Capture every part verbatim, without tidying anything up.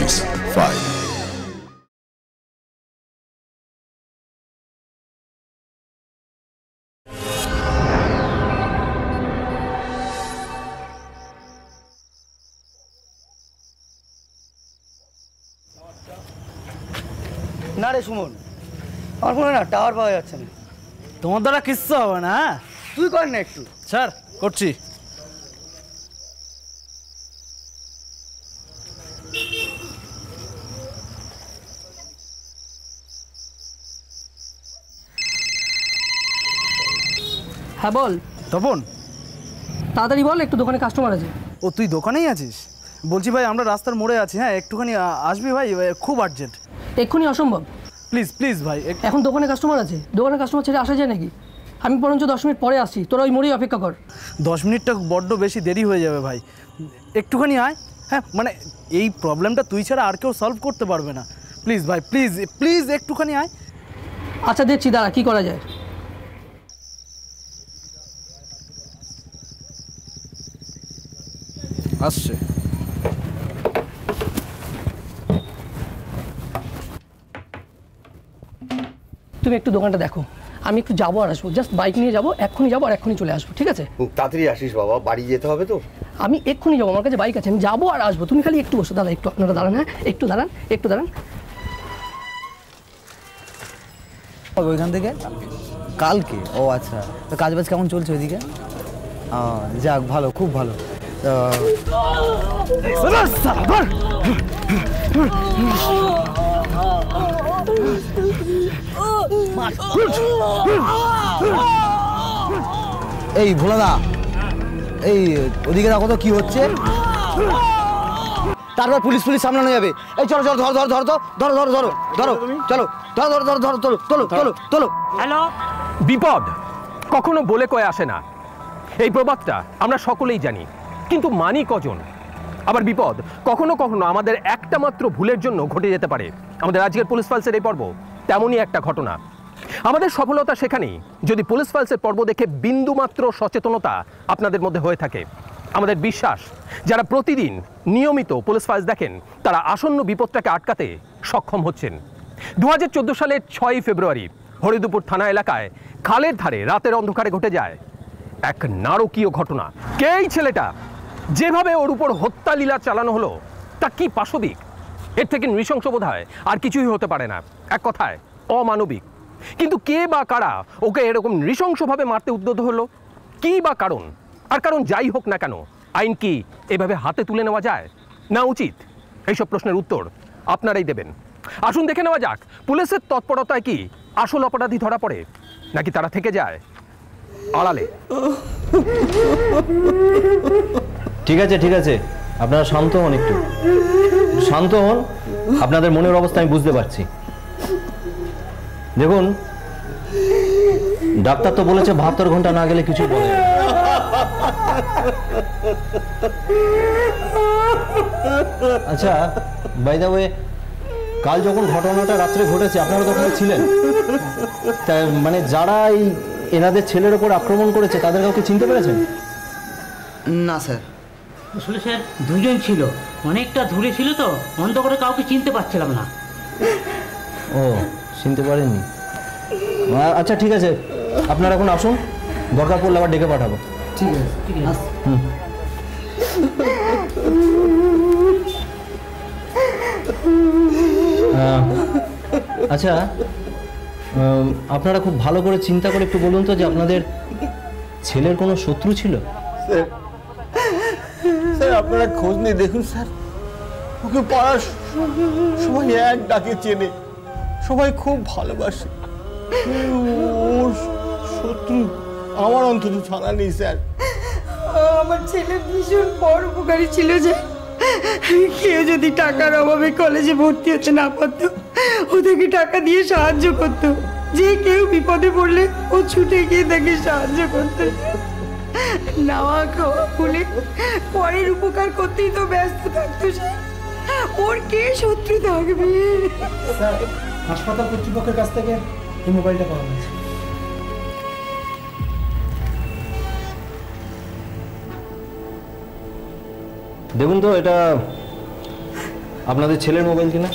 Six five. না রে সুমন, আমার ফোনে না টাওয়ার পাওয়া যাচ্ছে না। তোমার দ্বারা কিচ্ছু হবে না। তুই কর না একটু। স্যার করছি। হ্যাঁ বল তপন, তাড়াতাড়ি বল, একটু দোকানে কাস্টমার আছে। ও তুই দোকানেই আছিস? বলছি ভাই আমরা রাস্তার মোড়ে আছি, হ্যাঁ একটুখানি আসবি ভাই, খুব আর্জেন্ট। এক্ষুনি অসম্ভব, প্লিজ প্লিজ ভাই। এখন দোকানে কাস্টমার আছে, দোকানে কাস্টমার ছেড়ে আসা যায় নাকি? আমি বরঞ্চ দশ মিনিট পরে আসছি, তোরা ওই মোড়েই অপেক্ষা কর। দশ মিনিটটা বড্ড বেশি দেরি হয়ে যাবে ভাই, একটুখানি আয়। হ্যাঁ মানে এই প্রবলেমটা তুই ছাড়া আর কেউ সলভ করতে পারবে না। প্লিজ ভাই প্লিজ প্লিজ একটুখানি আয়। আচ্ছা দেখছি, দাঁড়া কী করা যায়। আসছে। তুমি একটু দোকানটা দেখো, আমি একটু যাবো আর আসবো, জাস্ট বাইক নিয়ে যাবো, এক্ষুনি যাবো আর এক্ষুনি চলে আসবো, ঠিক আছে? তাড়াতাড়ি আসিস বাবা, বাড়ি যেতে হবে তো। আমি এক্ষুনি যাবো, আমার কাছে বাইক আছে, আমি যাবো আর আসবো, তুমি খালি একটু বসো। দাঁড়া একটু, আপনারা দাঁড়ান, হ্যাঁ একটু দাঁড়ান, একটু দাঁড়ান। ওইখান থেকে কালকে? ও আচ্ছা, তো কাজ বাজ কেমন চলছে ওইদিকে? যাক ভালো, খুব ভালো। এই ভোলাদা, এই ওদিকে দেখো তো কি হচ্ছে। তারপর পুলিশ পুলিশ সামলানো যাবে। এই চলো চলো, ধরো ধরো ধরো তো, ধরো ধরো ধরো ধরো, চলো ধরো ধরো ধরো ধরো, তোলো তোলো তোলো তোলো। হ্যালো, বিপদ কখনো বলে কয়ে আসে না, এই প্রবাদটা আমরা সকলেই জানি, কিন্তু মানি কজন? আবার বিপদ কখনো কখনো আমাদের একটা মাত্র ভুলের জন্য ঘটে যেতে পারে। আমাদের আজকের পুলিশ ফাইলসের এই পর্ব তেমনই একটা ঘটনা। আমাদের সফলতা সেখানেই যদি পুলিশ ফাইলসের পর্ব দেখে বিন্দুমাত্র সচেতনতা আপনাদের মধ্যে হয়ে থাকে। আমাদের বিশ্বাস, যারা প্রতিদিন নিয়মিত পুলিশ ফাইলস দেখেন তারা আসন্ন বিপদটাকে আটকাতে সক্ষম হচ্ছেন। দু হাজার চোদ্দো সালের ছয়ই ফেব্রুয়ারি হরিদুপুর থানা এলাকায় খালের ধারে রাতের অন্ধকারে ঘটে যায় এক নারকীয় ঘটনা। কে এই ছেলেটা? যেভাবে ওর উপর হত্যা লীলা চালানো হলো তা কি পাশবিক? এর থেকে নৃশংস বোধ হয় আর কিছুই হতে পারে না, এক কথায় অমানবিক। কিন্তু কে বা কারা ওকে এরকম নৃশংসভাবে মারতে উদ্যত হলো? কি বা কারণ? আর কারণ যাই হোক না কেন, আইন কি এভাবে হাতে তুলে নেওয়া যায় না উচিত? এইসব প্রশ্নের উত্তর আপনারাই দেবেন। আসুন দেখে নেওয়া যাক, পুলিশের তৎপরতায় কি আসল অপরাধী ধরা পড়ে নাকি তারা থেকে যায় আড়ালে। ঠিক আছে ঠিক আছে, আপনারা শান্ত হন, একটু শান্ত হন। আপনাদের মনের অবস্থা আমি বুঝতে পারছি। দেখুন, ডাক্তার তো বলেছে বাহাত্তর ঘন্টা না গেলে কিছু বলে। আচ্ছা বাই দ্য ওয়ে, কাল যখন ঘটনাটা রাত্রে ঘটেছে আপনারা তখন ছিলেন? তাই মানে যারা এই এনাদের ছেলের ওপর আক্রমণ করেছে তাদের কাউকে চিনতে পেরেছেন? না স্যার। আসলে স্যার দুজন ছিল, অনেকটা দূরে ছিল তো, অন্ধকারে কাউকে চিনতে পারছিলাম না। ও, চিনতে পারেননি? আচ্ছা ঠিক আছে, আপনারা এখন আসুন, দরকার পড়লে আবার ডেকে পাঠাবো। ঠিক আছে ঠিক আছে। হুম। আচ্ছা আপনারা খুব ভালো করে চিন্তা করে একটু বলুন তো যে আপনাদের ছেলের কোনো শত্রু ছিল? স্যার স্যার আপনারা খোঁজ নিয়ে দেখুন স্যার, ওকে পাড়ার সবাই এক ডাকে চেনে, সবাই খুব ভালোবাসে। ওর শত্রু আমার অন্তত জানা নেই স্যার। আমার ছেলে ভীষণ পরোপকারী ছিল, যে কেউ যদি টাকার অভাবে কলেজে ভর্তি হতে না পারতো ওদেরকে টাকা দিয়ে সাহায্য করতো, যে কেউ বিপদে পড়লে ও ছুটে গিয়ে তাকে সাহায্য করতো। নাওয়া খাওয়া বলে পরের উপকার করতেই তো ব্যস্ত থাকতো সে, ওর কে শত্রু থাকবে? হাসপাতাল কর্তৃপক্ষের কাছ থেকে এই মোবাইলটা পাওয়া গেছে। দেখুন তো, এটা আপনাদের ছেলের মোবাইল কিনা?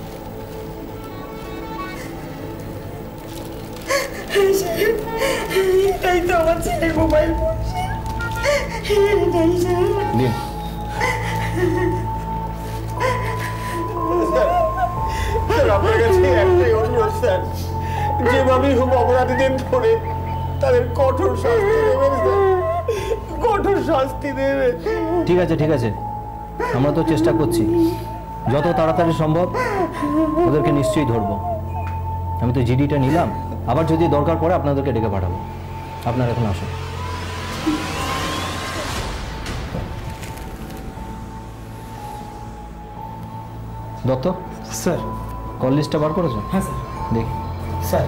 এটাই তো আমার ছেলের মোবাইল ফোন এটাই স্যার। দিন। স্যার আপনার কাছে একটাই অনুরোধ স্যার, যেভাবেই হোক অপরাধীদের ধরে তাদের কঠোর শাস্তি দেবেন স্যার, কঠোর শাস্তি দেবেন। ঠিক আছে ঠিক আছে, আমরা তো চেষ্টা করছি, যত তাড়াতাড়ি সম্ভব ওদেরকে নিশ্চয়ই ধরবো। আমি তো জিডিটা নিলাম, আবার যদি দরকার পড়ে আপনাদেরকে ডেকে পাঠাবো। আপনারা এখন আসুন। দত্ত স্যার। কল লিস্টটা বার করেছো? হ্যাঁ স্যার। দেখি। স্যার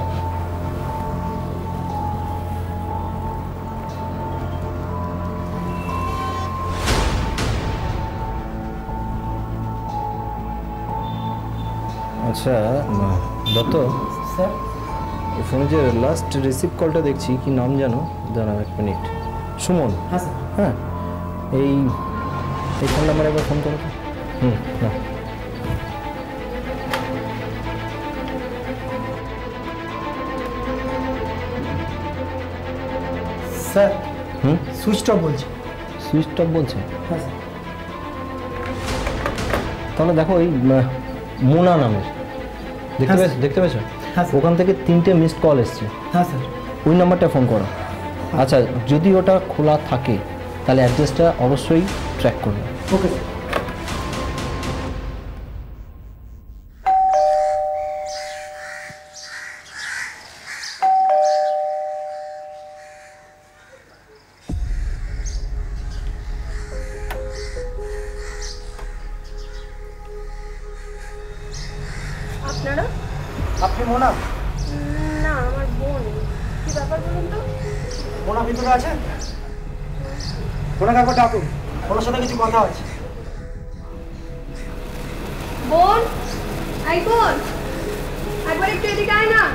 আচ্ছা দত্ত, স্যার এই ফোনে যে লাস্ট রিসিভ কলটা দেখছি, কি নাম জানো? দাঁড়াও এক মিনিট। সুমন? হ্যাঁ স্যার। হ্যাঁ, এই এই ফোন নাম্বারে একবার ফোন করো। হুম না স্যার হুম সুইচ অফ বলছে। সুইচ অফ বলছে? হ্যাঁ স্যার। তাহলে দেখো ওই আহ, মোনা নামের, দেখতে পেয়েছো? দেখতে পেয়েছো? হ্যাঁ স্যার। ওখান থেকে তিনটে মিসড কল এসছে, হ্যাঁ স্যার। ওই নাম্বারটা ফোন করো। আচ্ছা, যদি ওটা খোলা থাকে তাহলে অ্যাড্রেসটা অবশ্যই ট্র্যাক করবে। Okay sir. আপনারা? আপনি মোনা? না, আমার বোন। কি ব্যাপার বলুন তো? মোনা ভিতরে আছে? মোনা কাকু ডাকুন, ওনার সাথে কিছু কথা আছে। বোন, এই বোন, একবার একটু এদিকে আয় না।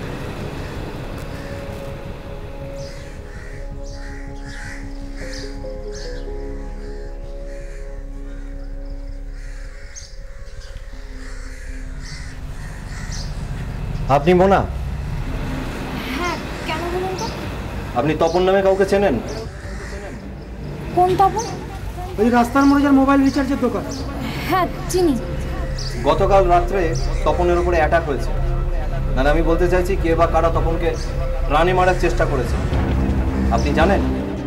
আপনি মোনা? হ্যাঁ, কেন বলুন তো? আপনি তপন নামে কাউকে চেনেন? কোন তপন? ওই রাস্তার মোড়ে যার মোবাইল রিচার্জের দোকান। হ্যাঁ, চিনি। গতকাল রাত্রে তপনের উপরে অ্যাটাক হয়েছে। না আমি বলতে চাইছি কে বা কারা তপনকে প্রাণে মারার চেষ্টা করেছে, আপনি জানেন?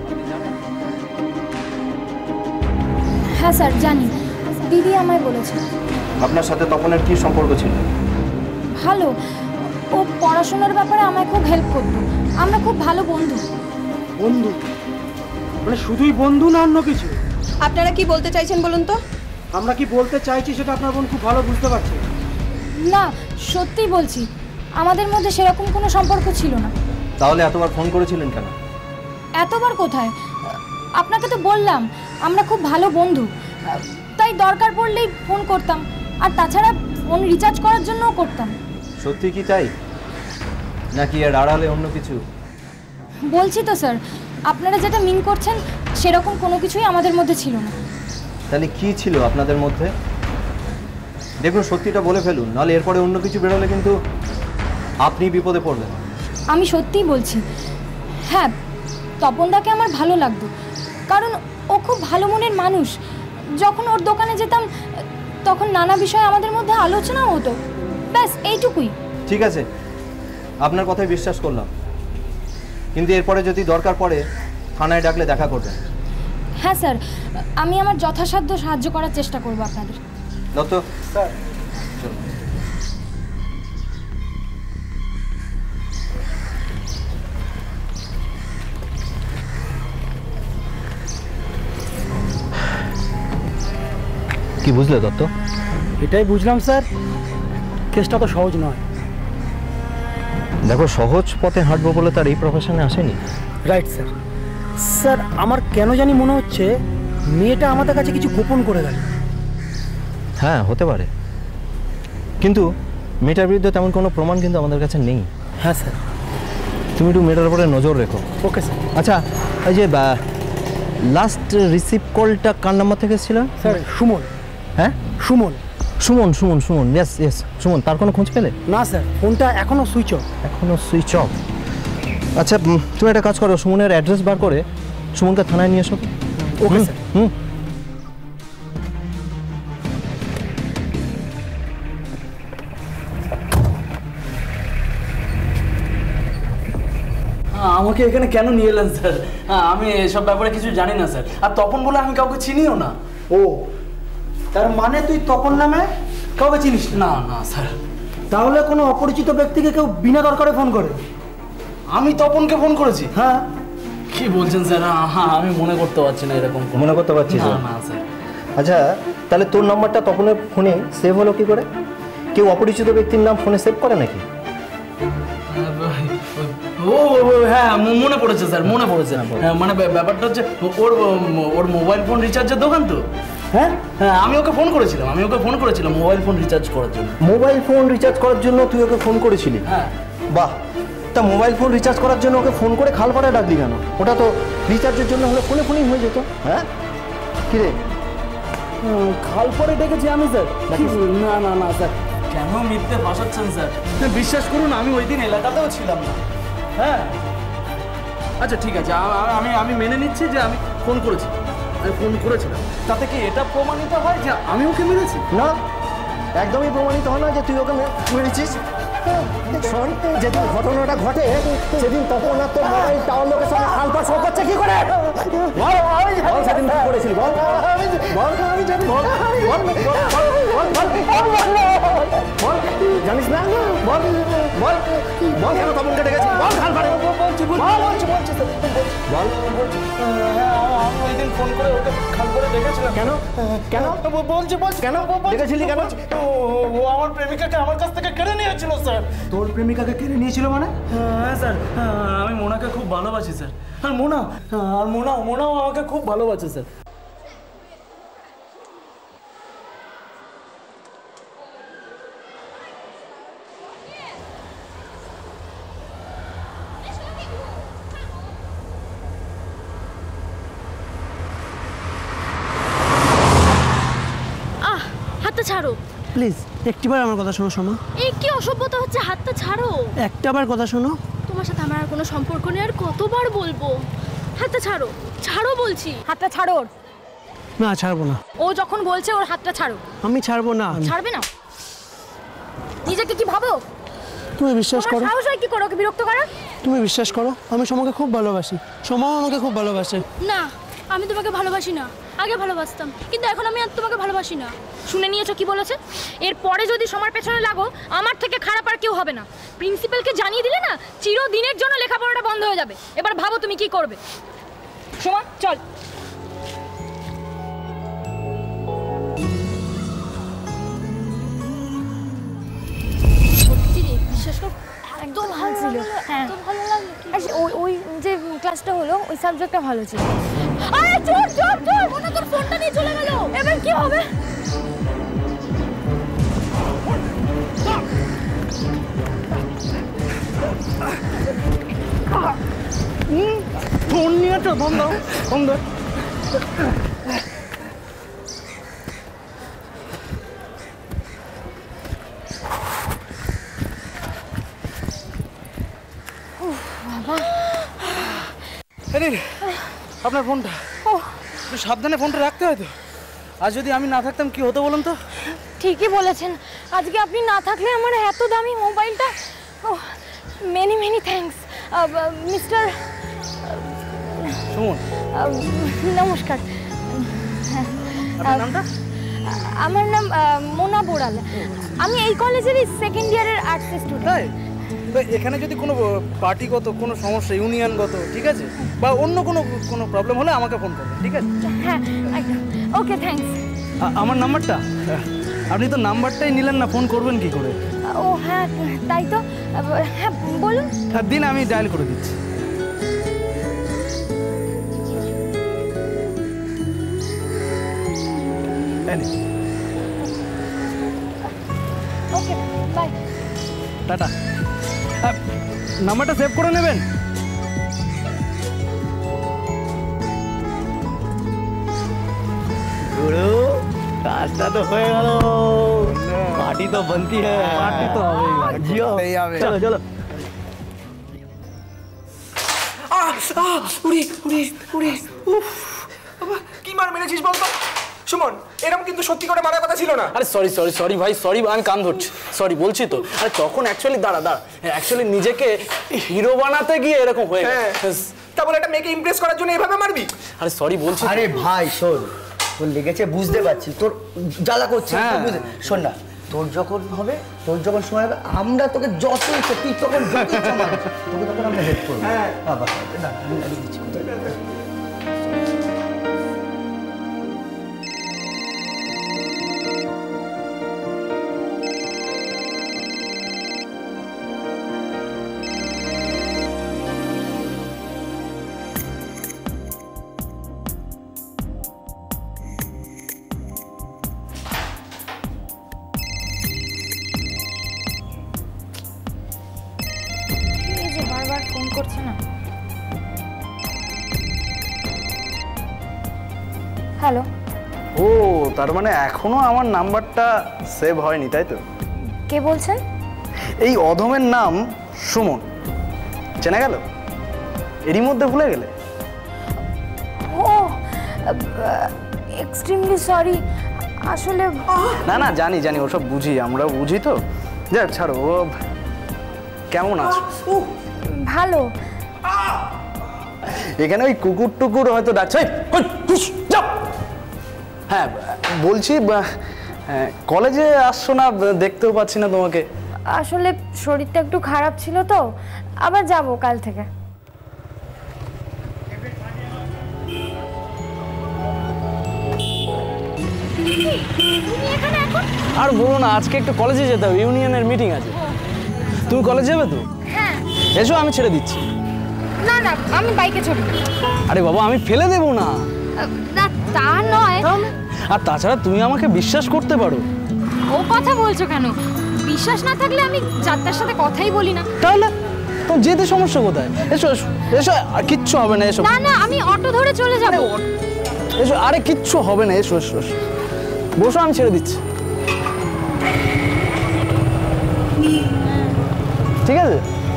হ্যাঁ স্যার, জানি। দিদি আমায় বলেছে। আপনার সাথে তপনের কি সম্পর্ক ছিল? ভালো। ও পড়াশোনার ব্যাপারে আমায় খুব হেল্প করতো। আমরা খুব ভালো বন্ধু। বন্ধু? মানে শুধুই বন্ধু না অন্য কিছু? আপনারা কি বলতে চাইছেন বলুন তো? আমরা কি বলতে চাইছি সেটা আপনার বোন খুব ভালো বুঝতে পারছে। না, সত্যিই বলছি, আমাদের মধ্যে সেরকম কোনো সম্পর্ক ছিল না। তাহলে এতবার ফোন করেছিলেন কেন? এতবার কোথায়? আপনাকে তো বললাম আমরা খুব ভালো বন্ধু, তাই দরকার পড়লেই ফোন করতাম। আর তাছাড়া ফোন রিচার্জ করার জন্যও করতাম। সত্যি কি তাই, নাকি এর আড়ালে অন্য কিছু? বলছি তো স্যার, আপনারা যেটা মিন করছেন সেরকম কোনো কিছুই আমাদের মধ্যে ছিল না। তাহলে কি ছিল আপনাদের মধ্যে? দেখুন, সত্যিটা বলে ফেলুন, নাহলে এরপরে অন্য কিছু বেরোলে কিন্তু আপনি বিপদে পড়বেন। আমি সত্যিই বলছি, হ্যাঁ, তপনদাকে আমার ভালো লাগতো, কারণ ও খুব ভালো মনের মানুষ। যখন ওর দোকানে যেতাম তখন নানা বিষয়ে আমাদের মধ্যে আলোচনাও হতো, ব্যাস এইটুকুই। ঠিক আছে, আপনার কথাই বিশ্বাস করলাম, কিন্তু এরপরে যদি দরকার পড়ে থানায় ডাকলে দেখা করবেন। হ্যাঁ স্যার, আমি আমার যথাসাধ্য সাহায্য করার চেষ্টা করব আপনাদের। দত্ত স্যার। কি বুঝলে দত্ত? এটাই বুঝলাম স্যার, কেসটা তো সহজ নয়। দেখো, সহজ পথে হাঁটবো বলে তার এই প্রফেশনে আসেনি। Right sir. স্যার, আমার কেন জানি মনে হচ্ছে মেয়েটা আমাদের কাছে কিছু গোপন করে গেল। হ্যাঁ, হতে পারে, কিন্তু মেয়েটার বিরুদ্ধে তেমন কোনো প্রমাণ কিন্তু আমাদের কাছে নেই। হ্যাঁ স্যার। তুমি একটু মেয়েটার উপরে নজর রেখো। Okay sir. আচ্ছা, এই যে লাস্ট রিসিভ কলটা কার নাম্বার থেকে ছিল? স্যার, সুমন। হ্যাঁ, সুমন। সুমন সুমন সুমন ইয়েস ইয়েস সুমন, তার কোনো খোঁজ পেলে? না স্যার, ফোনটা এখনো সুইচ অফ। এখনো সুইচ অফ? আচ্ছা উম, তুমি একটা কাজ করো, সুমনের অ্যাড্রেস বার করে সুমনকে থানায় নিয়ে এসো। Okay sir. হুম। হ্যাঁ, আমাকে এখানে কেন নিয়ে এলেন স্যার? হ্যাঁ, আমি এসব ব্যাপারে কিছু জানি না স্যার, আর তপন বলে আমি কাউকে চিনিও না। ও, তার মানে তুই তপন নামে কাউকে চিনিস না? না স্যার। তাহলে কোনো অপরিচিত ব্যক্তিকে কেউ বিনা দরকারে ফোন করে? আমি তপনকে ফোন করেছি? হ্যাঁ। কি বলছেন স্যার? হ্যাঁ, আমি মনে করতে পারছি না এরকম। মনে করতে পারছিস না? না? না স্যার। আচ্ছা তাহলে তোর নাম্বারটা তপনের ফোনে সেভ হলো কি করে? কেউ অপরিচিত ব্যক্তির নাম ফোনে সেভ করে নাকি? ও হ্যাঁ, মনে পড়েছে স্যার, মনে পড়েছে। হ্যাঁ, মানে ব্যাপারটা হচ্ছে ওর ওর মোবাইল ফোন রিচার্জের দোকান তো। হ্যাঁ হ্যাঁ, আমি ওকে ফোন করেছিলাম, আমি ওকে ফোন করেছিলাম মোবাইল ফোন রিচার্জ করার জন্য। মোবাইল ফোন রিচার্জ করার জন্য তুই ওকে ফোন করেছিলি? হ্যাঁ। বাহ, তা মোবাইল ফোন রিচার্জ করার জন্য ওকে ফোন করে খালপাড়ায় ডাকলি কেন? ওটা তো রিচার্জের জন্য হলে ফোনে ফোনেই হয়ে যেত। হ্যাঁ কিরে, খালপাড়ে ডেকেছি আমি স্যার? না না না স্যার, কেন মিথ্যে ভাসাচ্ছেন স্যার? বিশ্বাস করুন, আমি ওই দিন এলাকাতেও ছিলাম না। হ্যাঁ আচ্ছা ঠিক আছে, আমি আমি মেনে নিচ্ছি যে আমি ফোন করেছি, আমি ফোন করেছিলাম। তাতে কি এটা প্রমাণিত হয় যে আমি ওকে মেরেছি? না, একদমই প্রমাণিত হয় না যে তুই ওকে মেরেছিস। শোন, যেদিন ঘটনাটা ঘটে সেদিন তখন আর তোর মোবাইল টাওয়ার লোকের সঙ্গে খালপা শো করছে কি করে? বল সেদিন কি করেছিলি? বল বল বল, জানিস না? বল বল বল কেন তপনকে ডেকেছিস? বল খালপাড়ে বলছি বলছি বলছি বল। আমি ওই দিন ফোন করে ওকে খালপাড়ে ডেকেছিলাম। কেন কেন বলছি বলছি কেন ডেকেছিলি কেন? ও আমার প্রেমিকাকে আমার কাছ থেকে কেড়ে নিয়েছিল স্যার। তোর প্রেমিকাকে কেড়ে নিয়েছিল মানে? হ্যাঁ স্যার, আমি মোনাকে খুব ভালোবাসি স্যার। আর মোনা আর মোনা মোনাও আমাকে খুব ভালোবাসে স্যার। আহ, হাতটা ছাড়ো প্লিজ একটিবার আমার কথা শোনো শোনো। এই কি অসভ্যতা হচ্ছে? হাতটা ছাড়ো। একটাবার কথা শোনো। তোমার সাথে আমার আর কোনো সম্পর্ক নেই, আর কতবার বলবো? হাতটা ছাড়ো, ছাড়ো বলছি। হাতটা ছাড়ো ওর। না ছাড়বো না। ও যখন বলছে ওর হাতটা ছাড়ো। আমি ছাড়বো না। ছাড়বে না? নিজেকে কি ভাবো? তুমি বিশ্বাস তোমার করো, সাহস হয় কি করে ওকে বিরক্ত করার? তুমি বিশ্বাস করো, আমি সোমাকে খুব ভালোবাসি, সোমাও আমাকে খুব ভালোবাসে। না, আমি তোমাকে ভালোবাসি না। আগে ভালোবাসতাম, কিন্তু এখন আমি আর তোমাকে ভালোবাসি না। শুনে নিয়েছো কি বলেছে? এরপরে যদি সময়ের পেছনে লাগো, আমার থেকে খারাপ আর কেউ হবে না। প্রিন্সিপালকে জানিয়ে দিলে না, চিরদিনের জন্য লেখাপড়াটা বন্ধ হয়ে যাবে। এবার ভাবো তুমি কি করবে। সোমা চল। সত্যি রে, বিশ্বাস কর, একদম ভালো ছিল। হ্যাঁ, ভালো লাগলো। আর ওই ওই যে ক্লাসটা হলো, ওই সাবজেক্টটা ভালো ছিল। আরে চোর চোর চোর, ওটা তোর ফোনটা নিয়ে চলে গেল। এবার কি হবে? ফোন নিয়ে তো বন্ধ বন্ধ। আপনার ফোনটা একটু সাবধানে ফোনটা রাখতে হয় তো। আর যদি আমি না থাকতাম কি হতো বলুন তো? ঠিকই বলেছেন, আজকে আপনি না থাকলে আমার এত দামি মোবাইলটা। Many many thanks mister Suman. নমস্কার। আপনার নামটা? আমার নাম মোনা বোড়াল। আমি এই কলেজেরই সেকেন্ড ইয়ারের আর্টস স্টুডেন্ট। তো এখানে যদি কোনো পার্টিগত কোনো সমস্যা, ইউনিয়নগত, ঠিক আছে, বা অন্য কোনো কোনো প্রবলেম হলে আমাকে ফোন করবেন, ঠিক আছে? হ্যাঁ একদম। Okay thanks. আমার নাম্বারটা? আপনি তো নাম্বারটাই নিলেন না, ফোন করবেন কি করে? ও হ্যাঁ তাই তো। হ্যাঁ বলুন। দিন, আমি ডায়াল করে দিচ্ছি। Okay bye. টাটা। নাম্বারটা সেভ করে নেবেন। গুরু, কাজটা তো হয়ে গেল। पार्टी तो बनती है। পার্টি তো হবেই ভাই, जियो এই হবে। चलो चलो উড়ি উড়ি উড়ি উফ বাবা কি মার মেরেছিস বলতো সুমন এরকম কিন্তু সত্যি করে মারার কথা ছিল না আরে সরি সরি সরি ভাই সরি আমি কান ধরছি সরি বলছি তো আরে তখন অ্যাকচুয়ালি দাঁড়া দাঁড়া অ্যাকচুয়ালি নিজেকে হিরো বানাতে গিয়ে এরকম হয়ে গেছে তা বলে একটা মেয়েকে ইমপ্রেস করার জন্য এভাবে মারবি আরে সরি বলছি আরে ভাই শোন, তোর লেগেছে বুঝতে পারছি, তোর জ্বালা করছে, বুঝে শোন না, তোর যখন হবে, তোর যখন সময় হবে, আমরা তোকে যত ইচ্ছে তুই তখন যত ইচ্ছা মারিস, তোকে তখন আমরা হেল্প করবো। হ্যাঁ বাবা না আমি লাগিয়ে দিচ্ছি। বারবার ফোন করছে না। হ্যালো। ও তার মানে এখনো আমার নাম্বারটা সেভ হয়নি তাই তো? কে বলছেন? এই অধমের নাম সুমন, চেনা গেল? এরই মধ্যে ভুলে গেলে? ও এক্সট্রিমলি সরি, আসলে না না জানি জানি ওসব বুঝি, আমরা বুঝি তো। যাক ছাড়ো, ও কেমন আছো? ভালো। এখানে ওই কুকুর টুকুর হয়তো ডাকছে। হ্যাঁ বলছি কলেজে আসছো না, দেখতেও পাচ্ছি না তোমাকে। আসলে শরীরটা একটু খারাপ ছিল তো, আবার যাব কাল থেকে। আর বলো না, আজকে একটু কলেজে যেতে হবে, ইউনিয়নের মিটিং আছে। তুমি কলেজ যাবে তো? হ্যাঁ এসো আমি ছেড়ে দিচ্ছি। না না আমি বাইকে চড়ি। আরে বাবা আমি ফেলে দেবো না। না তা নয়। আর তাছাড়া তুমি আমাকে বিশ্বাস করতে পারো। ও কথা বলছো কেন? বিশ্বাস না থাকলে আমি যাত্রার সাথে কথাই বলি না। তাহলে তো যেতে সমস্যা কোথায়? এসো এসো এসো, আর কিচ্ছু হবে না, এসো। না না আমি অটো ধরে চলে যাব। এসো, আরে কিচ্ছু হবে না, এসো এসো এসো, বসো আমি ছেড়ে দিচ্ছি। ঠিক আছে।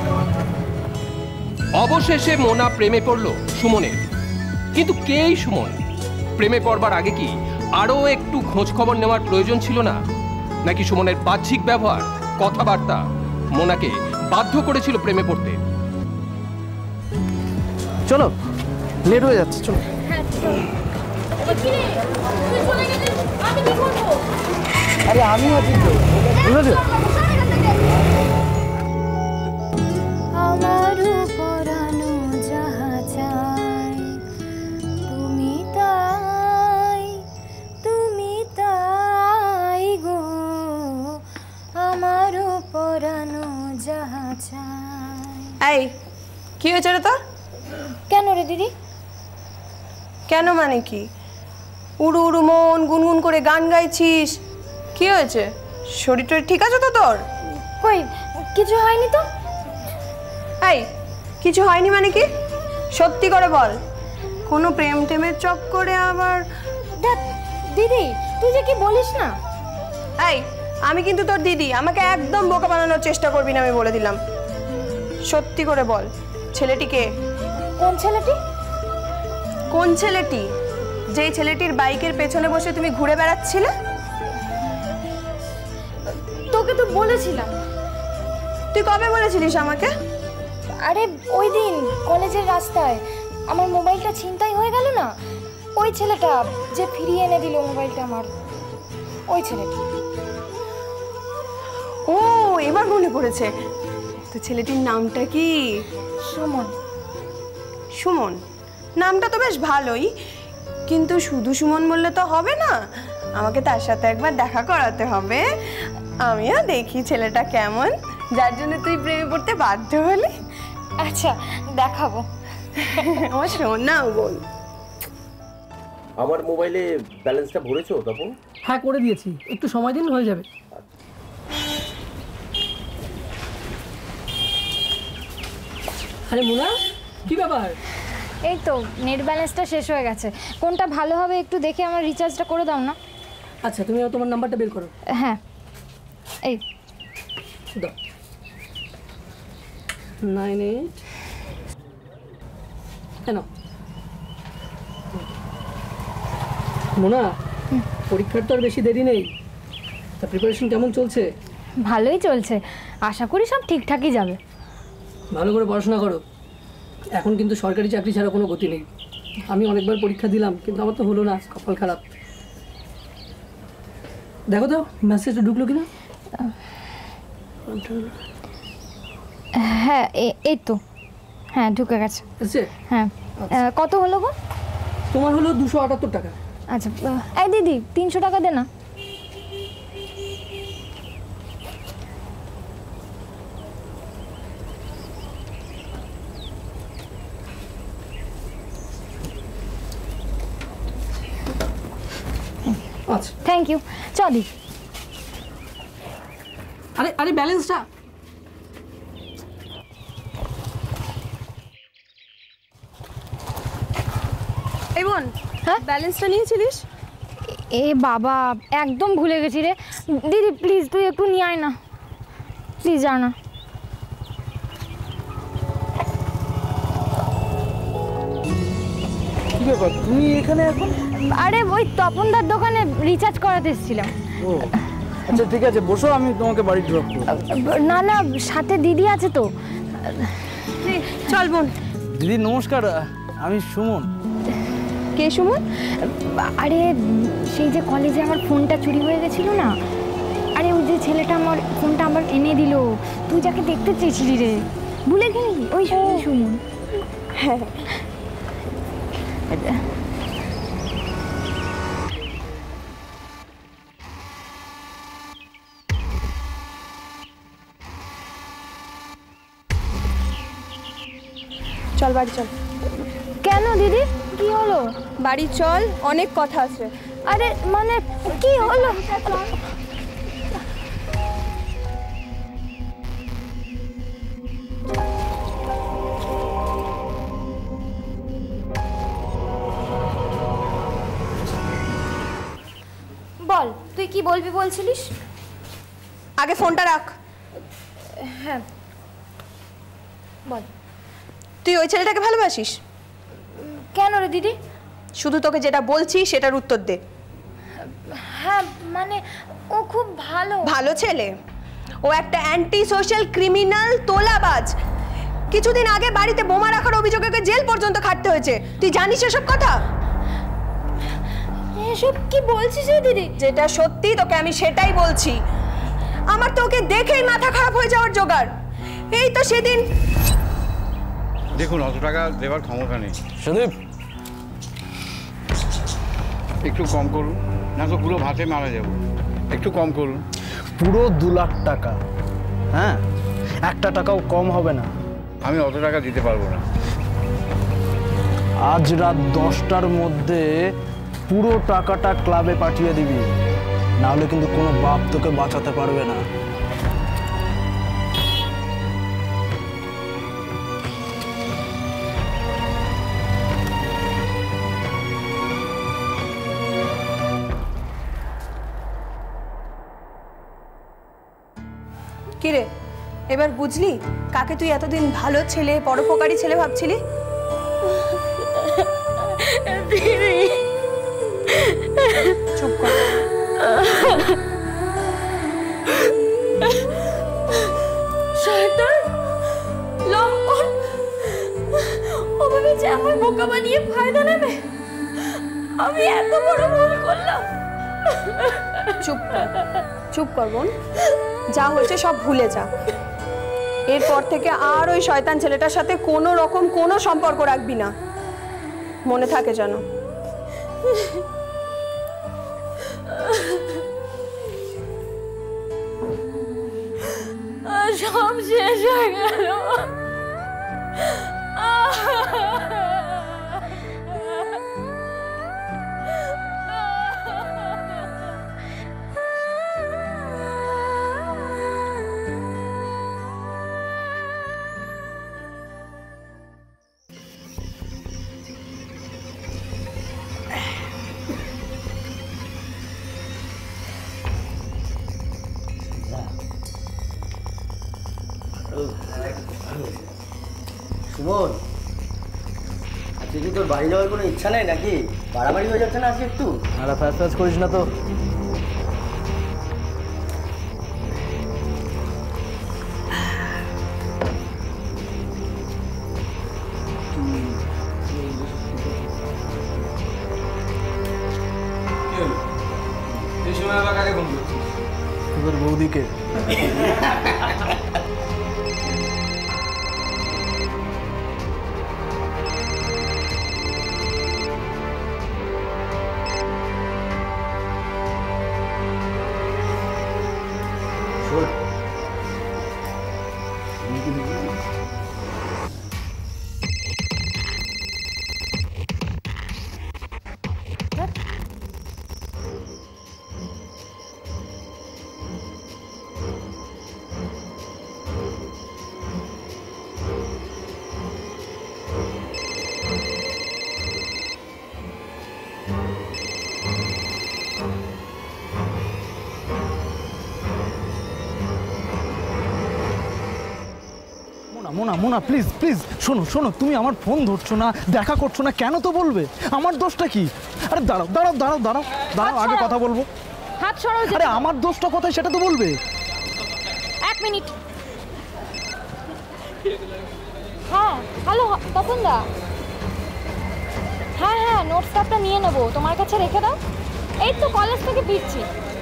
অবশেষে মোনা প্রেমে পড়ল সুমনের। কিন্তু কে এই সুমন? প্রেমে পড়বার আগে কি আরও একটু খোঁজ খবর নেওয়ার প্রয়োজন ছিল না? নাকি সুমনের বাহ্যিক ব্যবহার, কথাবার্তা মোনাকে বাধ্য করেছিল প্রেমে পড়তে? চলো, লেট হয়ে যাচ্ছে, চলো। আরে আমি আছি তো, বুঝেছো? আমার পরানো যাহা চাই তুমি তাই, তুমি তাই গো, আমার পরানো যাহা চাই। এই কি হয়েছে রে তোর? কেন রে দিদি? কেন মানে কি? উড়ু উড়ু মন গুনগুন করে গান গাইছিস, কি হয়েছে? শরীর টরীর ঠিক আছে তো তোর? কই কিছু হয়নি তো। এই কিছু হয়নি মানে কি? সত্যি করে বল, কোনো প্রেম টেমের চক্করে আবার? দেখ দিদি তুই যে কি বলিস না। এই আমি কিন্তু তোর দিদি, আমাকে একদম বোকা বানানোর চেষ্টা করবি না, আমি বলে দিলাম। সত্যি করে বল, ছেলেটি কে? কোন ছেলেটি? কোন ছেলেটি? যেই ছেলেটির বাইকের পেছনে বসে তুমি ঘুরে বেড়াচ্ছিলে? তোকে তো বলেছিলাম। তুই কবে বলেছিলিস আমাকে? আরে ওই দিন কলেজের রাস্তায় আমার মোবাইলটা ছিনতাই হয়ে গেল না, ওই ছেলেটা যে ফিরিয়ে এনে দিল মোবাইলটা আমার, ওই ছেলেটা। ও এবার মনে পড়েছে, তো ছেলেটির নামটা কি? সুমন। সুমন নামটা তো বেশ ভালোই, কিন্তু শুধু সুমন বললে তো হবে না, আমাকে তার সাথে একবার দেখা করাতে হবে, আমিও দেখি ছেলেটা কেমন, যার জন্য তুই প্রেমে পড়তে বাধ্য হলি। আচ্ছা দেখাবো। আমার শোনাও বল। আমার মোবাইলে ব্যালেন্সটা ভরেছো তপন? হ্যাঁ করে দিয়েছি, একটু সময় দিন হয়ে যাবে। আরে মোনা কি ব্যাপার? এই তো নেট ব্যালেন্সটা শেষ হয়ে গেছে, কোনটা ভালো হবে একটু দেখে আমার রিচার্জটা করে দাও না। আচ্ছা তুমি তোমার নাম্বারটা বের করো। হ্যাঁ এই দাও নাইন এইট কেন মোনা পরীক্ষার তো আর বেশি দেরি নেই, তা প্রিপারেশন কেমন চলছে? ভালোই চলছে, আশা করি সব ঠিকঠাকই যাবে। ভালো করে পড়াশোনা করো, এখন কিন্তু সরকারি চাকরি ছাড়া কোনো গতি নেই। আমি অনেকবার পরীক্ষা দিলাম কিন্তু আমার তো হলো না, কপাল খারাপ। দেখো তো মেসেজটা ঢুকলো কিনা। হ্যাঁ এই তো, হ্যাঁ ঢুকে গেছে। হ্যাঁ কত হলো গো? তোমার হলো দুশো আটাত্তর টাকা। আচ্ছা এই দিদি তিনশো টাকা দে না। আচ্ছা থ্যাংক ইউ। চল দি। আরে আরে ব্যালেন্সটা। এই বোন, হ্যাঁ ব্যালেন্সটা নিয়েছিলিস? এ বাবা একদম ভুলে গেছি রে। দিদি প্লিজ তুই একটু নিয়ে আয় না, প্লিজ যা না। কি ব্যাপার তুমি এখানে এখন? আরে ওই তপনদার দোকানে রিচার্জ করাতে এসেছিলাম। ও আচ্ছা ঠিক আছে বসো, আমি তোমাকে বাড়ি ড্রপ করব। না না সাথে দিদি আছে তো। চল বোন। দিদি নমস্কার, আমি সুমন। কে সুমন? আরে সেই যে কলেজে আমার ফোনটা চুরি হয়ে গেছিল না, আরে ওই যে ছেলেটা আমার ফোনটা আমার এনে দিল, তুই যাকে দেখতে চেয়েছিলি রে, ভুলে গেলি? ওই সুমন। হ্যাঁ চল বাড়ি চল। কেন দিদি কি হলো? বাড়ি চল, অনেক কথা আছে। আরে মানে কি হলো? বল তুই কি বলবি বলছিলিস? আগে ফোনটা রাখ। হ্যাঁ বল। তুই ওই ছেলেটাকে ভালোবাসিস? কেন রে দিদি? শুধু তোকে যেটা বলছি সেটার উত্তর দে। হ্যাঁ মানে ও খুব ভালো। ভালো ছেলে? ও একটা অ্যান্টি সোশ্যাল ক্রিমিনাল, তোলাবাজ। কিছুদিন আগে বাড়িতে বোমা রাখার অভিযোগে ওকে জেল পর্যন্ত খাটতে হয়েছে। তুই জানিস এসব কথা? এসব কি বলছিস রে দিদি? যেটা সত্যি তোকে আমি সেটাই বলছি। আমার তো ওকে দেখেই মাথা খারাপ হয়ে যাওয়ার জোগাড়। এই তো সেদিন। দেখুন অত টাকা দেওয়ার ক্ষমতা নেই। সুদীপ একটু কম করুন, না তো পুরো ভাতে মারা যাব। একটু কম করুন। পুরো দু লাখ টাকা? হ্যাঁ একটা টাকাও কম হবে না। আমি অত টাকা দিতে পারবো না। আজ রাত দশটার মধ্যে পুরো টাকাটা ক্লাবে পাঠিয়ে দিবি, নাহলে কিন্তু কোনো বাপ তোকে বাঁচাতে পারবে না। কিরে এবার বুঝলি কাকে তুই এতদিন ভালো ছেলে, পরোপকারী ছেলে ভাবছিলি? চুপ কর। শয়তান, লম্পট, ও ভেবেছে আমার বোকা বানিয়ে ফায়দা নেবে। আমি এত বড় ভুল করলাম। চুপ কর, চুপ কর বোন। যা হয়েছে সব ভুলে যা। এরপর থেকে আর ওই শয়তান ছেলেটার সাথে কোনো রকম কোনো সম্পর্ক রাখবি না, মনে থাকে যেন। সব শেষ হয়ে গেল। সুমন, আজকে কি তোর বাড়ি যাওয়ার কোনো ইচ্ছা নেই নাকি? বাড়াবাড়ি হয়ে যাচ্ছে না আজকে একটু? আর ফ্যাস ফ্যাস করিস না তো। এই সময় আবার কাকে ফোন করছিস? তোদের বৌদিকে। মোনা মোনা প্লিজ প্লিজ শোনো শোনো, তুমি আমার ফোন ধরছো না, দেখা করছো না, কেন তো বলবে। আমার দোষটা কি? আরে দাঁড়াও দাঁড়াও দাঁড়াও দাঁড়াও দাঁড়াও আগে কথা বলবো। হাত সরাও। আরে আমার দোষটা কোথায় সেটা তো বলবে। এক মিনিট। হ্যাঁ হ্যালো তপনদা। হ্যাঁ হ্যাঁ নোটস কাপটা নিয়ে নেবো, তোমার কাছে রেখে দাও। এই তো কলেজ থেকে ফিরছি,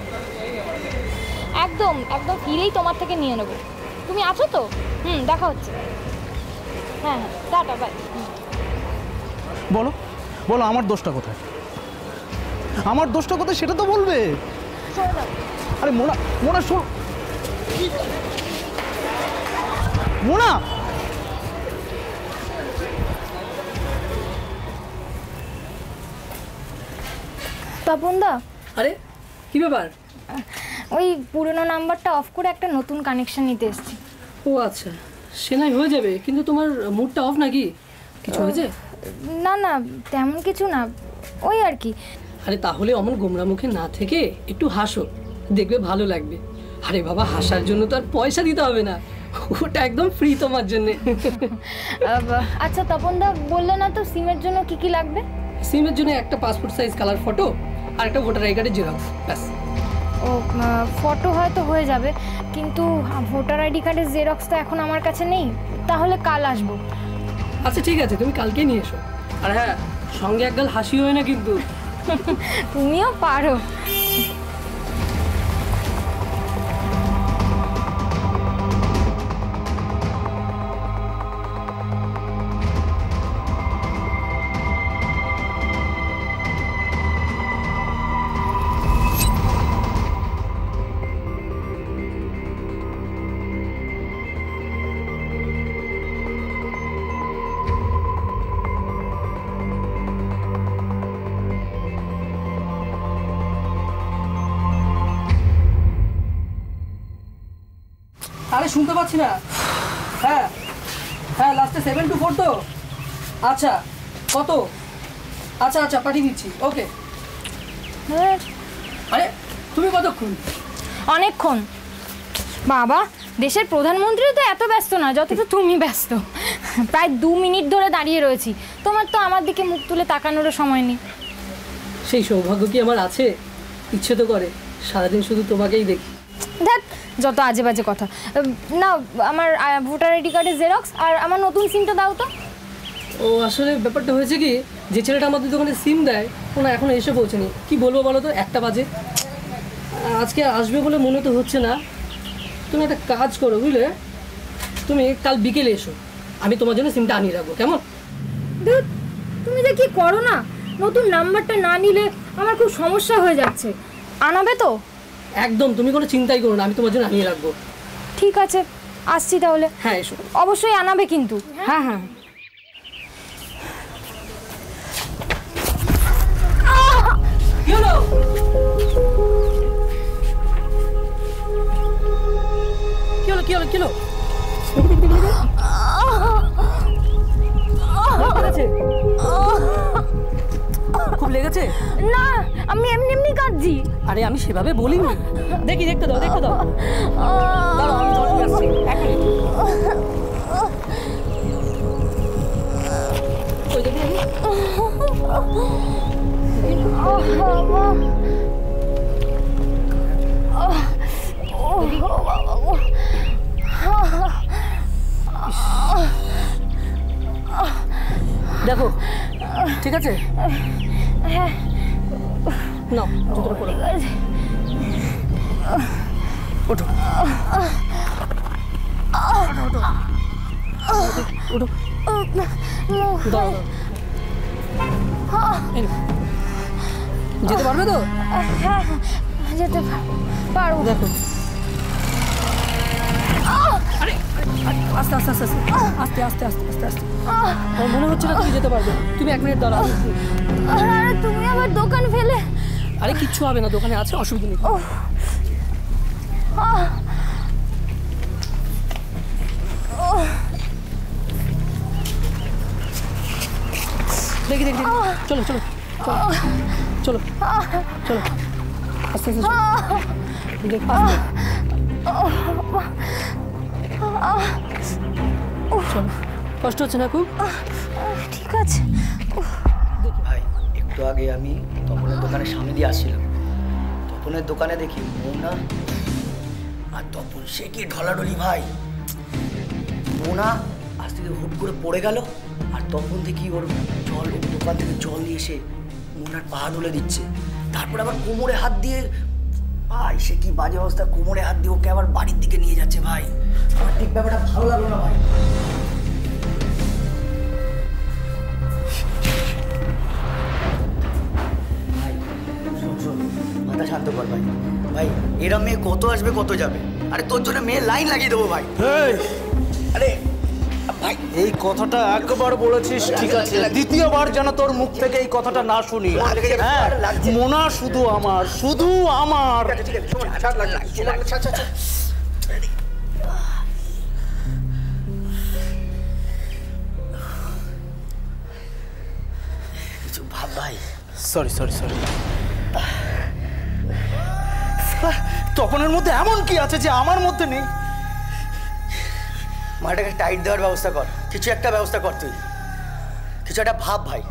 একদম একদম ফিরেই তোমার থেকে নিয়ে নেবো। তুমি আছো তো? হুম দেখা হচ্ছে। হ্যাঁ হ্যাঁ টাটা বাই। বলো বলো আমার দোষটা কোথায়? আমার দোষটা কোথায় সেটা তো বলবে। আরে মোনা মোনা শোন, মোনা তপনদা। আরে কি ব্যাপার? ওই পুরনো নাম্বারটা অফ করে একটা নতুন কানেকশন নিতে এসেছি। ও আচ্ছা, সে নাই হয়ে যাবে, কিন্তু তোমার মুডটা অফ নাকি? কিছু হয়েছে? না না তেমন কিছু না, ওই আর কি। আরে তাহলে অমন গোমরা মুখে না থেকে একটু হাসো, দেখবে ভালো লাগবে। আরে বাবা, হাসার জন্য তো আর পয়সা দিতে হবে না, ওটা একদম ফ্রি তোমার জন্য। আচ্ছা তপনদা, বললে না তো সিমের জন্য কি কি লাগবে? সিমের জন্য একটা পাসপোর্ট সাইজ কালার ফটো আর একটা ভোটার আই কার্ডের জেরক্স, ব্যাস। ও ফটো হয়তো হয়ে যাবে, কিন্তু ভোটার আইডি কার্ডের জেরক্স তো এখন আমার কাছে নেই, তাহলে কাল আসবো। আচ্ছা ঠিক আছে, তুমি কালকে নিয়ে এসো। আর হ্যাঁ, সঙ্গে একগাল হাসি হয় না কিন্তু। তুমিও পারো। আরে শুনতে পাচ্ছি না। হ্যাঁ হ্যাঁ লাস্টে সেভেন টু ফোর তো? আচ্ছা কত? আচ্ছা আচ্ছা পাঠিয়ে দিচ্ছি, ওকে। আরে তুমি কতক্ষণ? অনেকক্ষণ। বাবা, দেশের প্রধানমন্ত্রী তো এত ব্যস্ত না যতটা তুমি ব্যস্ত। প্রায় দু মিনিট ধরে দাঁড়িয়ে রয়েছি, তোমার তো আমার দিকে মুখ তুলে তাকানোরও সময় নেই। সেই সৌভাগ্য কি আমার আছে? ইচ্ছে তো করে সারাদিন শুধু তোমাকেই দেখি। দেখ যত আজে বাজে কথা। না, আমার ভোটার আইডি কার্ডের জেরক্স আর আমার নতুন সিমটা দাও তো। ও আসলে ব্যাপারটা হয়েছে কি, যে ছেলেটা আমাদের দোকানে সিম দেয় ওনা এখনো এসে পৌঁছেনি। কি বলবো বলো তো, একটা বাজে। আজকে আসবে বলে মনে তো হচ্ছে না। তুমি একটা কাজ করো বুঝলে, তুমি কাল বিকেলে এসো, আমি তোমার জন্য সিমটা আনিয়ে রাখবো, কেমন? তুমি যে কি করো না, নতুন নাম্বারটা না নিলে আমার খুব সমস্যা হয়ে যাচ্ছে। আনাবে তো? একদম, তুমি কোনো চিন্তাই করো না, আমি তোমার জন্য আনিয়ে রাখবো। ঠিক আছে, আসছি তাহলে। হ্যাঁ এসো। অবশ্যই আনাবে কিন্তু। হ্যাঁ হ্যাঁ। কি হলো? কি হলো কি হলো কি হলো? খুব লেগেছে? না, আমি এমনি এমনি কাঁদছি। আরে আমি সেভাবে বলিনি। দেখি, দেখতে দাও দেখতে দাও। দাঁড়াও, আমি জল নিয়ে আসছি, এক মিনিট। ওই দেখি দেখো ঠিক আছে না জুতোটা পরে ওঠো ওঠো দাও যেতে পারবে তো? হ্যাঁ যেতে পারবো। দেখো আস্তে আস্তে আস্তে আস্তে আস্তে আস্তে আস্তে আস্তে আমার মনে হচ্ছে না তুমি যেতে পারবে। তুমি এক মিনিট দাঁড়াও। আরে তুমি আমার দোকান ফেলে। আরে কিচ্ছু হবে না, দোকানে আছে, অসুবিধা নেই। দেখি দেখি চলো চলো চলো চলো আস্তে আস্তে দেখ চলো। কষ্ট হচ্ছে না খুব? ঠিক আছে। ভাই একটু আগে আমি তপনের দোকানের সামনে দিয়ে আসছিলাম, তপনের দোকানে দেখি মোনা আর তপন সে কি ঢলাঢলি ভাই। মোনা আজ থেকে হুট করে পড়ে গেল আর তখন দেখি ওর জল দোকান থেকে জল নিয়ে এসে মোনার পা ধুলে দিচ্ছে, তারপর আবার কোমরে হাত দিয়ে, ভাই সে কি বাজে অবস্থা, কোমরে হাত দিয়ে ওকে আবার বাড়ির দিকে নিয়ে যাচ্ছে। ভাই আমার ঠিক ব্যাপারটা ভালো লাগলো না ভাই। মাথা শান্ত কর ভাই। ভাই এরা মেয়ে কত আসবে কত যাবে, আরে তোর জন্য মেয়ে লাইন লাগিয়ে দেবো ভাই। আরে ভাই এই কথাটা একবার বলেছিস ঠিক আছে, দ্বিতীয়বার যেন তোর মুখ থেকে এই কথাটা না শুনি। হ্যাঁ মোনা শুধু আমার, শুধু আমার। কিছু ভাব ভাই। Sorry sorry sorry. তপনের মধ্যে এমন কি আছে যে আমার মধ্যে নেই? মাটাকে টাইট দেওয়ার ব্যবস্থা কর, কিছু একটা ব্যবস্থা কর, তুই কিছু একটা ভাব ভাই।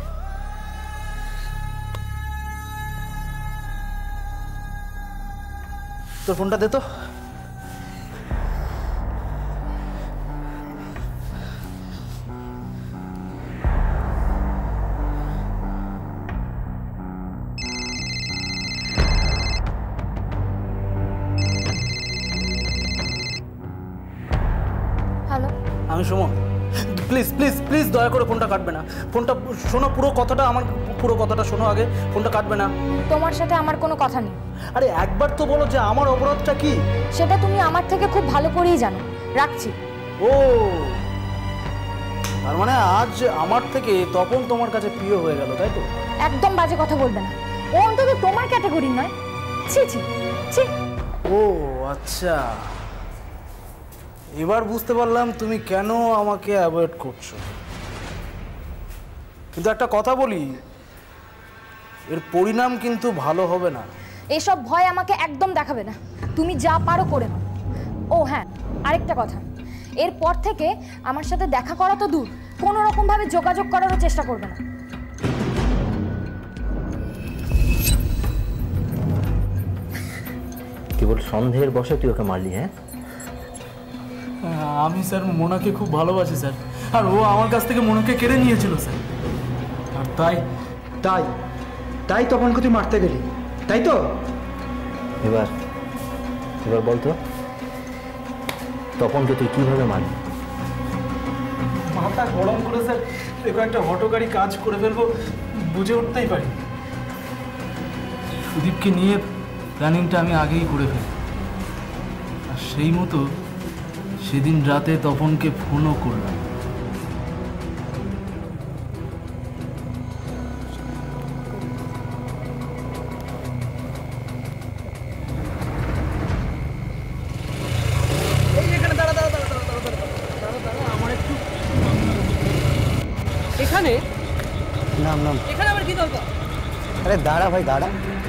তোর ফোনটা দে তো। হ্যালো, আমি সুমন। প্লিজ প্লিজ প্লিজ দয়া করে ফোনটা কাটবে না। ফোনটা শোনো, পুরো কথাটা আমার, পুরো কথাটা শোনো আগে। ফোনটা কাটবে না। তোমার সাথে আমার কোনো কথা নেই। আরে একবার তো বলো যে আমার অপরাধটা কি। সেটা তুমি আমার থেকে খুব ভালো করেই জানো। রাখছি। ও তার মানে আজ আমার থেকে তপন তোমার কাছে প্রিয় হয়ে গেল, তাই তো? একদম বাজে কথা বলবে না, ও অন্তত তোমার ক্যাটাগরির নয়। ছি ছি ছি। ও আচ্ছা, এবার বুঝতে পারলাম তুমি কেন আমাকে অ্যাভয়েড করছো। কিন্তু একটা কথা বলি, এর পরিণাম কিন্তু ভালো হবে না। এসব ভয় আমাকে একদম দেখাবে না, তুমি যা পারো করে নাও। ও হ্যাঁ, আরেকটা কথা, এরপর থেকে আমার সাথে দেখা করা তো দূর, কোনো রকমভাবে যোগাযোগ করারও চেষ্টা করবে না। কেবল সন্দেহের বসে তুই ওকে মারলি? হ্যাঁ আমি স্যার মোনাকে খুব ভালোবাসি স্যার, আর ও আমার কাছ থেকে মোনাকে কেড়ে নিয়েছিল স্যার। আর তাই তাই তাই তপনকে তুই মারতে গেলি, তাই তো? এবার এবার বলতো তপনকে তুই কিভাবে মারলি? মাথা গরম করে স্যার দেখো একটা হটকারী কাজ করে ফেলবো বুঝে উঠতেই পারি। সুদীপকে নিয়ে প্ল্যানিংটা আমি আগেই করে ফেলি, আর সেই মতো সেদিন রাতে তপনকে ফোনও করলাম। এখানে নাম নাম এখানে আবার কি দরকার? আরে দাঁড়া ভাই দাঁড়া,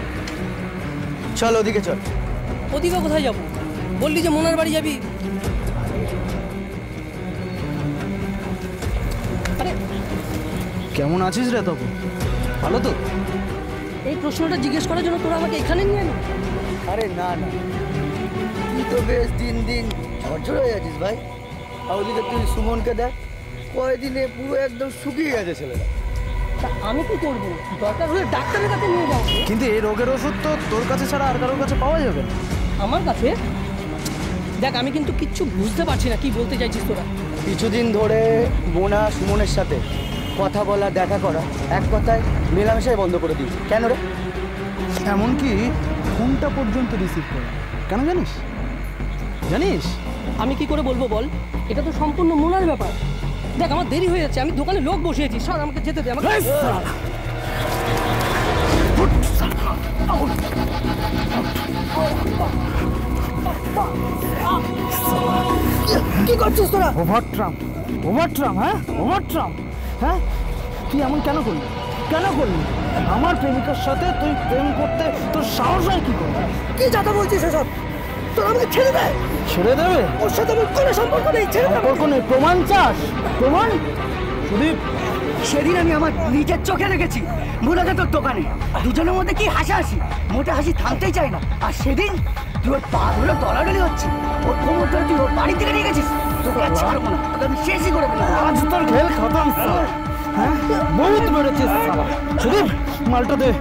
চল ওদিকে চল। ওদিকে কোথায় যাবো? বললি যে মোনার বাড়ি যাবি। কেমন আছিস রে তপন? ভালো তো? এই প্রশ্নটা জিজ্ঞেস করার জন্য তোরা আমাকে এখানে নিয়ে এলি? আরে না না, তুই তো বেশ দিন দিন অঝর হয়ে যাচ্ছিস ভাই। আর ওদিকে তুই সুমনকে দেখ, কয়দিনে পুরো একদম শুকিয়ে গেছে ছেলেটা। তা আমি কি করবো? দরকার হলে ডাক্তারের কাছে নিয়ে যাও। কিন্তু এই রোগের ওষুধ তো তোর কাছে ছাড়া আর কারোর কাছে পাওয়া যাবে না। আমার কাছে? দেখ, আমি কিন্তু কিচ্ছু বুঝতে পারছি না কি বলতে চাইছিস তোরা। কিছুদিন ধরে মোনা সুমনের সাথে কথা বলা, দেখা করা, এক কথায় মেলামেশাই বন্ধ করে দিই। কেন রে? এমনকি ফোনটা পর্যন্ত রিসিভ করে। কেন জানিস? জানিস আমি কি করে বলবো বল? এটা তো সম্পূর্ণ মোনার ব্যাপার। দেখ, আমার দেরি হয়ে যাচ্ছে, আমি দোকানে লোক বসিয়েছি। সর, আমাকে যেতে দে। আমাকে কি করছিস তোরা? ওভার ট্রাম্প, ওভার ট্রাম্প, হ্যাঁ ওভার ট্রাম্প, হ্যাঁ তুই এমন কেন করলি? কেন করলি? আমার প্রেমিকার সাথে তুই প্রেম করতে তোর সাহস হয় কি করে? কি যাতা বলছিস এসব? তোরা আমাকে ছেড়ে দে। ছেড়ে দেবে? ওর সাথে আমার কোনো সম্পর্ক নেই। ছেড়ে দে। সম্পর্ক নেই? প্রমাণ চাস? প্রমাণ? সুদীপ, সেদিন আমি আমার নিজের চোখে দেখেছি মোনাকে তোর দোকানে, দুজনের মধ্যে কি হাসাহাসি, মোটা হাসি থামতেই চায় না। আর সেদিন তুই ওর পা ধরে দলাডলি হচ্ছে, ওর কোমর ধরে তুই ওর বাড়ি থেকে নিয়ে গেছিস। তোকে আর ছাড়বো না, তোকে আমি শেষই করে দেবো। আজ তোর খেল খতম। হ্যাঁ, বহুত মেরেছিস সালা। সুদীপ, মালটা দে।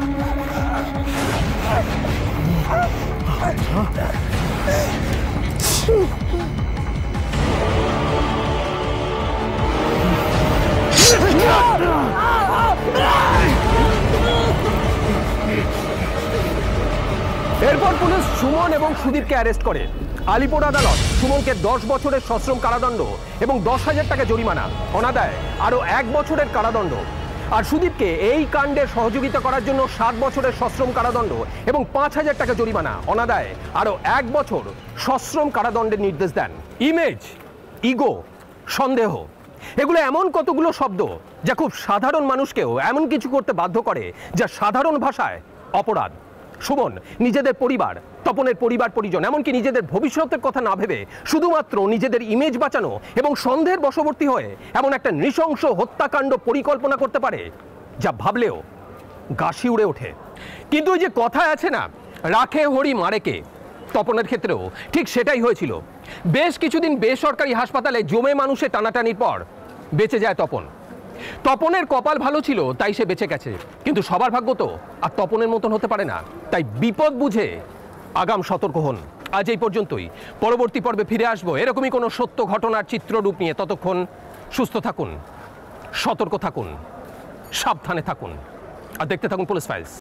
এরপর পুলিশ সুমন এবং সুদীপকে অ্যারেস্ট করে। আলিপুর আদালত সুমনকে দশ বছরের সশ্রম কারাদণ্ড এবং দশ হাজার টাকা জরিমানা, অনাদায়ে আরও এক বছরের কারাদণ্ড, আর সুদীপকে এই কাণ্ডে সহযোগিতা করার জন্য সাত বছরের সশ্রম কারাদণ্ড এবং পাঁচ হাজার টাকা জরিমানা, অনাদায়ে আরও এক বছর সশ্রম কারাদণ্ডের নির্দেশ দেন। ইমেজ, ইগো, সন্দেহ, এগুলো এমন কতগুলো শব্দ যা খুব সাধারণ মানুষকেও এমন কিছু করতে বাধ্য করে যা সাধারণ ভাষায় অপরাধ। সুমন নিজেদের পরিবার, তপনের পরিবার পরিজন, এমনকি নিজেদের ভবিষ্যতের কথা না ভেবে শুধুমাত্র নিজেদের ইমেজ বাঁচানো এবং সন্দেহের বশবর্তী হয়ে এমন একটা নৃশংস হত্যাকাণ্ড পরিকল্পনা করতে পারে যা ভাবলেও গা শিউরে ওঠে। কিন্তু ওই যে কথায় আছে না, রাখে হরি মারেকে, তপনের ক্ষেত্রেও ঠিক সেটাই হয়েছিল। বেশ কিছুদিন বেসরকারি হাসপাতালে জমে মানুষের টানাটানির পর বেঁচে যায় তপন। তপনের কপাল ভালো ছিল তাই সে বেঁচে গেছে, কিন্তু সবার ভাগ্য তো আর তপনের মতন হতে পারে না। তাই বিপদ বুঝে আগাম সতর্ক হন। আজ এই পর্যন্তই। পরবর্তী পর্বে ফিরে আসবো এরকমই কোনো সত্য ঘটনার চিত্ররূপ নিয়ে। ততক্ষণ সুস্থ থাকুন, সতর্ক থাকুন, সাবধানে থাকুন আর দেখতে থাকুন পুলিশ ফাইলস।